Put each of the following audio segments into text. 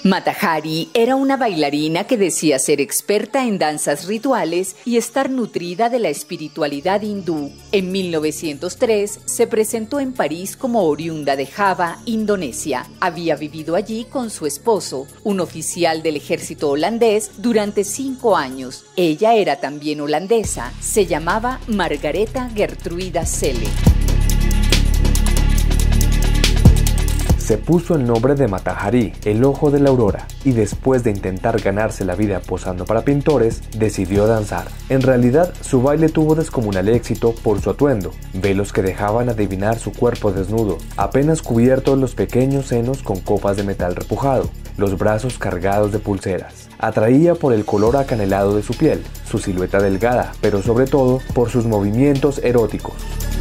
Mata Hari era una bailarina que decía ser experta en danzas rituales y estar nutrida de la espiritualidad hindú. En 1903 se presentó en París como oriunda de Java, Indonesia. Había vivido allí con su esposo, un oficial del ejército holandés, durante 5 años. Ella era también holandesa. Se llamaba Margaretha Gertruida Celle. Se puso el nombre de Mata Hari, el ojo de la aurora, y después de intentar ganarse la vida posando para pintores, decidió danzar. En realidad, su baile tuvo descomunal éxito por su atuendo, velos que dejaban adivinar su cuerpo desnudo, apenas cubiertos los pequeños senos con copas de metal repujado, los brazos cargados de pulseras. Atraía por el color acanelado de su piel, su silueta delgada, pero sobre todo por sus movimientos eróticos.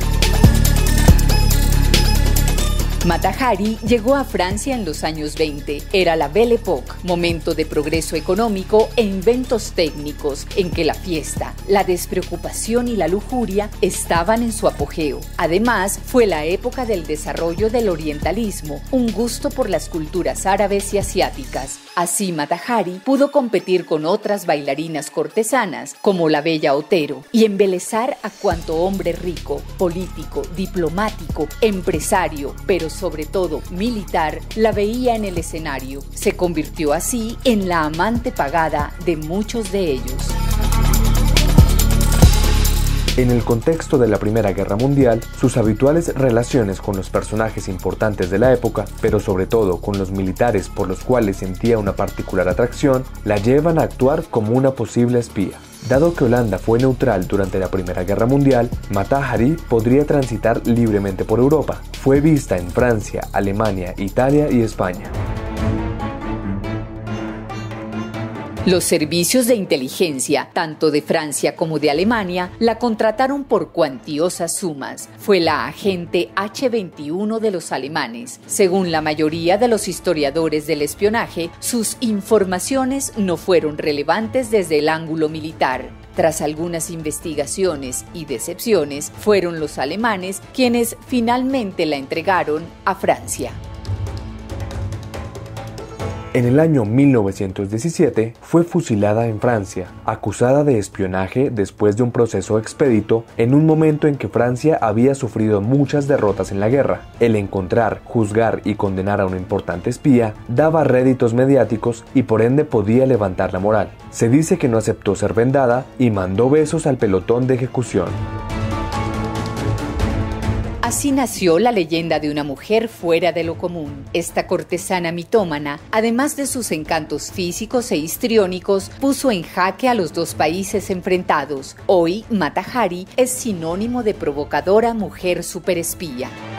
Mata Hari llegó a Francia en los años 20. Era la Belle Époque, momento de progreso económico e inventos técnicos en que la fiesta, la despreocupación y la lujuria estaban en su apogeo. Además, fue la época del desarrollo del orientalismo, un gusto por las culturas árabes y asiáticas. Así Mata Hari pudo competir con otras bailarinas cortesanas, como la bella Otero, y embelezar a cuanto hombre rico, político, diplomático, empresario, pero sobre todo militar, la veía en el escenario. Se convirtió así en la amante pagada de muchos de ellos. En el contexto de la Primera Guerra Mundial, sus habituales relaciones con los personajes importantes de la época, pero sobre todo con los militares por los cuales sentía una particular atracción, la llevan a actuar como una posible espía. Dado que Holanda fue neutral durante la Primera Guerra Mundial, Mata Hari podría transitar libremente por Europa. Fue vista en Francia, Alemania, Italia y España. Los servicios de inteligencia, tanto de Francia como de Alemania, la contrataron por cuantiosas sumas. Fue la agente H-21 de los alemanes. Según la mayoría de los historiadores del espionaje, sus informaciones no fueron relevantes desde el ángulo militar. Tras algunas investigaciones y decepciones, fueron los alemanes quienes finalmente la entregaron a Francia. En el año 1917 fue fusilada en Francia, acusada de espionaje después de un proceso expedito en un momento en que Francia había sufrido muchas derrotas en la guerra. El encontrar, juzgar y condenar a una importante espía daba réditos mediáticos y por ende podía levantar la moral. Se dice que no aceptó ser vendada y mandó besos al pelotón de ejecución. Así nació la leyenda de una mujer fuera de lo común. Esta cortesana mitómana, además de sus encantos físicos e histriónicos, puso en jaque a los dos países enfrentados. Hoy, Mata Hari es sinónimo de provocadora mujer superespía.